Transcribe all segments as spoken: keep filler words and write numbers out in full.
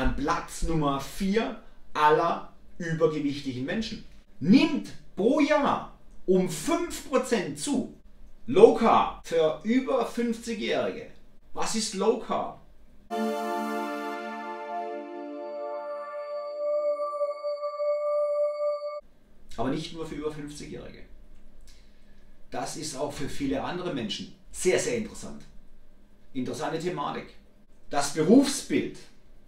an Platz Nummer vier aller übergewichtigen Menschen. Nimmt pro Jahr um fünf Prozent zu. Low Carb für über fünfzigjährige. Was ist Low Carb? Aber nicht nur für über fünfzigjährige. Das ist auch für viele andere Menschen sehr, sehr interessant. Interessante Thematik. Das Berufsbild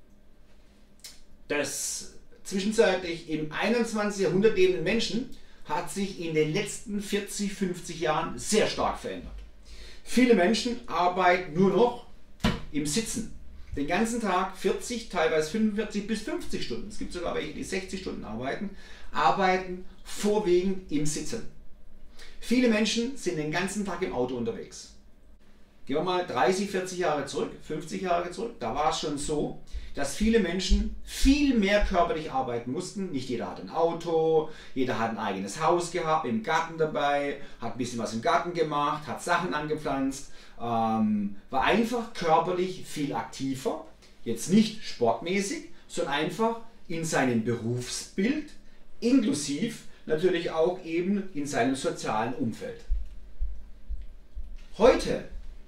des zwischenzeitlich im einundzwanzigsten Jahrhundert lebenden Menschen hat sich in den letzten vierzig, fünfzig Jahren sehr stark verändert. Viele Menschen arbeiten nur noch im Sitzen. Den ganzen Tag vierzig, teilweise fünfundvierzig bis fünfzig Stunden. Es gibt sogar welche, die sechzig Stunden arbeiten, arbeiten vorwiegend im Sitzen. Viele Menschen sind den ganzen Tag im Auto unterwegs. Gehen wir mal dreißig, vierzig Jahre zurück, fünfzig Jahre zurück, da war es schon so, dass viele Menschen viel mehr körperlich arbeiten mussten. Nicht jeder hat ein Auto, jeder hat ein eigenes Haus gehabt, im Garten dabei, hat ein bisschen was im Garten gemacht, hat Sachen angepflanzt, ähm, war einfach körperlich viel aktiver, jetzt nicht sportmäßig, sondern einfach in seinem Berufsbild, inklusiv natürlich auch eben in seinem sozialen Umfeld. Heute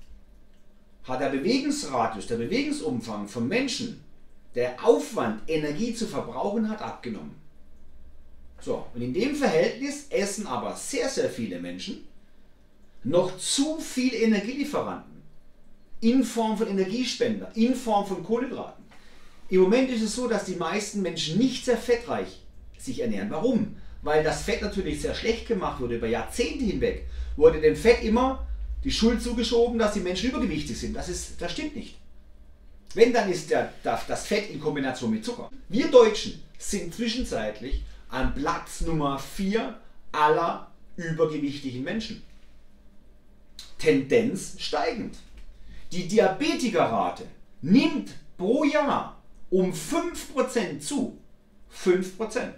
hat der Bewegungsradius, der Bewegungsumfang von Menschen, der Aufwand, Energie zu verbrauchen hat, abgenommen. So, und in dem Verhältnis essen aber sehr, sehr viele Menschen noch zu viel Energielieferanten in Form von Energiespender, in Form von Kohlenhydraten. Im Moment ist es so, dass die meisten Menschen nicht sehr fettreich sich ernähren. Warum? Weil das Fett natürlich sehr schlecht gemacht wurde, über Jahrzehnte hinweg wurde dem Fett immer die Schuld zugeschoben, dass die Menschen übergewichtig sind. Das, ist, das stimmt nicht. Wenn, dann ist der, das Fett in Kombination mit Zucker. Wir Deutschen sind zwischenzeitlich an Platz Nummer vier aller übergewichtigen Menschen. Tendenz steigend. Die Diabetikerrate nimmt pro Jahr um fünf Prozent zu. fünf Prozent.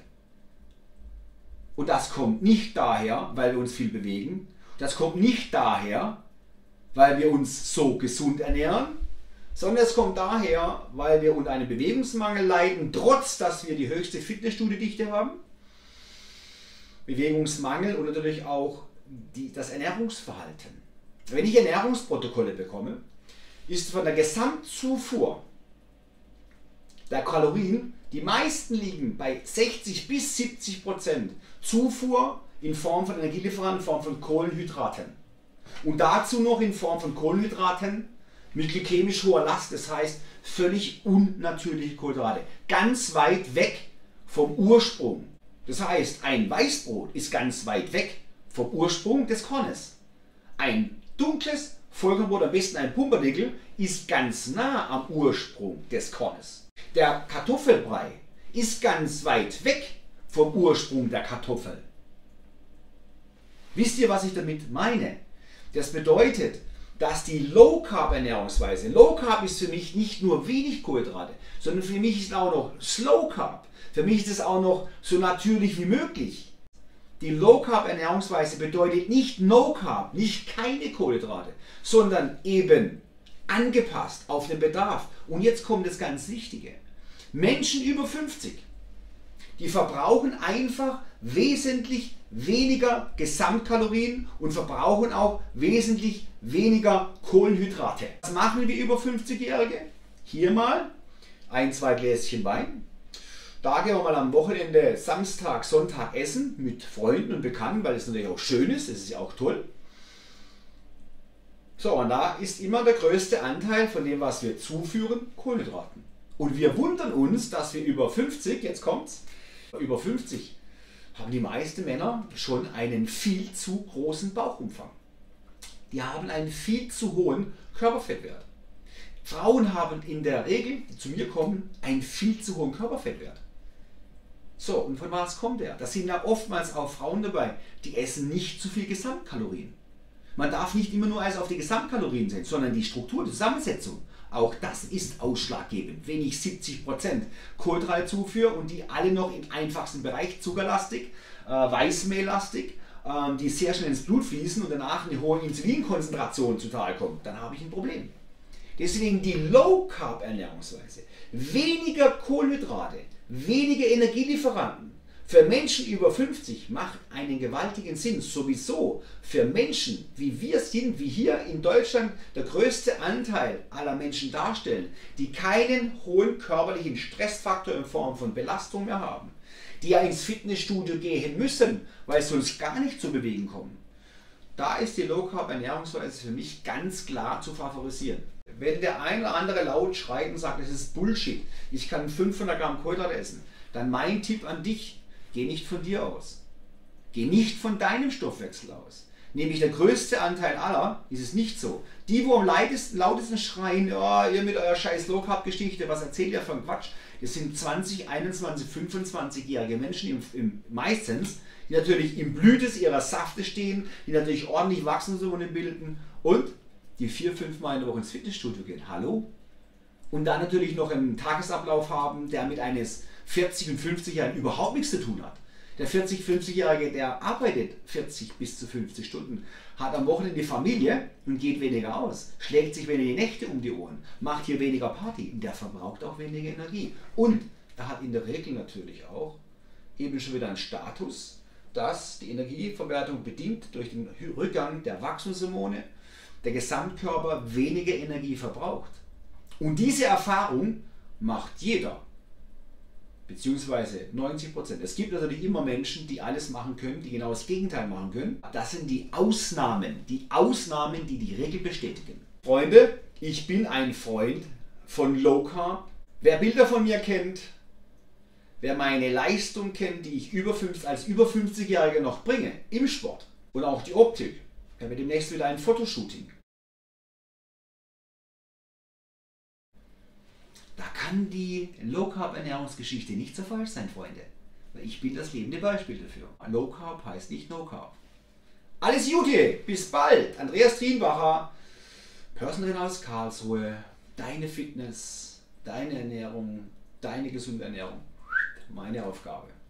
Und das kommt nicht daher, weil wir uns viel bewegen. Das kommt nicht daher, weil wir uns so gesund ernähren, sondern es kommt daher, weil wir unter einem Bewegungsmangel leiden, trotz dass wir die höchste Fitnessstudiodichte haben. Bewegungsmangel und natürlich auch die, das Ernährungsverhalten. Wenn ich Ernährungsprotokolle bekomme, ist von der Gesamtzufuhr der Kalorien, die meisten liegen bei sechzig bis siebzig Prozent Zufuhr in Form von Energielieferanten, in Form von Kohlenhydraten. Und dazu noch in Form von Kohlenhydraten mit glykämisch hoher Last, das heißt völlig unnatürliche Kohlenhydrate. Ganz weit weg vom Ursprung. Das heißt, ein Weißbrot ist ganz weit weg vom Ursprung des Kornes. Ein dunkles Vollkornbrot, am besten ein Pumpernickel, ist ganz nah am Ursprung des Kornes. Der Kartoffelbrei ist ganz weit weg vom Ursprung der Kartoffel. Wisst ihr, was ich damit meine? Das bedeutet, dass die Low Carb Ernährungsweise, Low Carb ist für mich nicht nur wenig Kohlenhydrate, sondern für mich ist auch noch Slow Carb. Für mich ist es auch noch so natürlich wie möglich. Die Low Carb Ernährungsweise bedeutet nicht No Carb, nicht keine Kohlenhydrate, sondern eben angepasst auf den Bedarf. Und jetzt kommt das ganz Wichtige. Menschen über fünfzig, die verbrauchen einfach wesentlich weniger Gesamtkalorien und verbrauchen auch wesentlich weniger Kohlenhydrate. Was machen wir über fünfzigjährige? Hier mal ein, zwei Gläschen Wein. Da gehen wir mal am Wochenende Samstag, Sonntag essen mit Freunden und Bekannten, weil es natürlich auch schön ist, das ist ja auch toll. So, und da ist immer der größte Anteil von dem, was wir zuführen, Kohlenhydraten. Und wir wundern uns, dass wir über fünfzig, jetzt kommt's, über fünfzig haben die meisten Männer schon einen viel zu großen Bauchumfang. Die haben einen viel zu hohen Körperfettwert. Frauen haben in der Regel, die zu mir kommen, einen viel zu hohen Körperfettwert. So, und von was kommt der? Da sind ja oftmals auch Frauen dabei, die essen nicht zu viel Gesamtkalorien. Man darf nicht immer nur alles auf die Gesamtkalorien sehen, sondern die Struktur, die Zusammensetzung. Auch das ist ausschlaggebend. Wenn ich siebzig Prozent Kohlenhydrate zuführe und die alle noch im einfachsten Bereich, zuckerlastig, äh, Weißmehllastig, äh, die sehr schnell ins Blut fließen und danach eine hohe Insulinkonzentration zutage kommt, dann habe ich ein Problem. Deswegen die Low Carb Ernährungsweise. Weniger Kohlenhydrate, weniger Energielieferanten. Für Menschen über fünfzig macht einen gewaltigen Sinn. Sowieso für Menschen, wie wir sind, wie hier in Deutschland der größte Anteil aller Menschen darstellen, die keinen hohen körperlichen Stressfaktor in Form von Belastung mehr haben, die ja ins Fitnessstudio gehen müssen, weil sie sonst gar nicht zu bewegen kommen. Da ist die Low Carb Ernährungsweise für mich ganz klar zu favorisieren. Wenn der ein oder andere laut schreit und sagt, das ist Bullshit, ich kann fünfhundert Gramm Kohlenhydrate essen, dann mein Tipp an dich: Geh nicht von dir aus. Geh nicht von deinem Stoffwechsel aus. Nämlich der größte Anteil aller ist es nicht so. Die, wo am lautesten, lautesten schreien, oh, ihr mit eurer scheiß Low Carb Geschichte, was erzählt ihr von Quatsch? Das sind zwanzig, einundzwanzig, fünfundzwanzigjährige Menschen im, im, meistens, die natürlich im Blütes ihrer Safte stehen, die natürlich ordentlich Wachstumshormone bilden und die vier, fünf Mal in der Woche ins Fitnessstudio gehen. Hallo? Und dann natürlich noch einen Tagesablauf haben, der mit eines vierzig- und fünfzig-Jährigen überhaupt nichts zu tun hat. Der vierzig-, fünfzigjährige, der arbeitet vierzig bis zu fünfzig Stunden, hat am Wochenende die Familie und geht weniger aus, schlägt sich weniger Nächte um die Ohren, macht hier weniger Party und der verbraucht auch weniger Energie. Und er hat in der Regel natürlich auch eben schon wieder einen Status, dass die Energieverwertung bedingt durch den Rückgang der Wachstumshormone der Gesamtkörper weniger Energie verbraucht. Und diese Erfahrung macht jeder. Beziehungsweise neunzig Prozent. Es gibt natürlich immer Menschen, die alles machen können, die genau das Gegenteil machen können. Das sind die Ausnahmen, die Ausnahmen, die die Regel bestätigen. Freunde, ich bin ein Freund von Low Carb. Wer Bilder von mir kennt, wer meine Leistung kennt, die ich über fünfzig, als über fünfzigjähriger noch bringe, im Sport und auch die Optik, ich habe demnächst wieder ein Fotoshooting. Da kann die Low Carb Ernährungsgeschichte nicht so falsch sein, Freunde. Weil ich bin das lebende Beispiel dafür. Low Carb heißt nicht No Carb. Alles Gute, bis bald. Andreas Trienbacher, Personal Trainer aus Karlsruhe. Deine Fitness, deine Ernährung, deine gesunde Ernährung. Meine Aufgabe.